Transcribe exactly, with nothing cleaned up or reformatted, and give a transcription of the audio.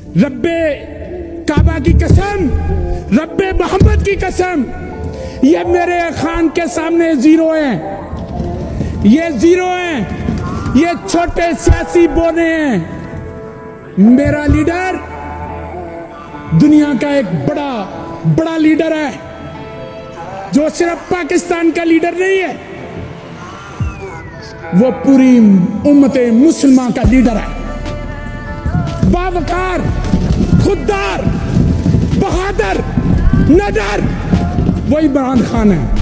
रब्बे काबा की कसम, रब्बे मोहम्मद की कसम, ये मेरे खान के सामने जीरो हैं, ये जीरो हैं, ये छोटे सियासी बोने हैं। मेरा लीडर दुनिया का एक बड़ा बड़ा लीडर है, जो सिर्फ पाकिस्तान का लीडर नहीं है, वो पूरी उम्मते मुसलमान का लीडर है। बावकार, खुददार, बहादुर, निडर, वो इमरान खान है।